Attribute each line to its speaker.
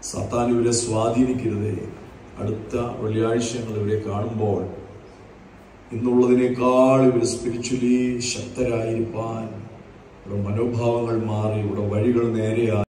Speaker 1: സത്താൻ ഇവരെ സ്വാധീനിക്കരുതേ. അടുത്ത വെള്ളിയാഴ്ച ഞങ്ങൾ ഇവരെ കാണുമ്പോൾ ഇന്നുള്ളതിനേക്കാൾ ഇവർ സ്പിരിച്വലി ശക്തരായിരിക്കാൻ, ഇവിടെ മനോഭാവങ്ങൾ മാറി, ഇവിടെ വഴികൾ നേരെയായി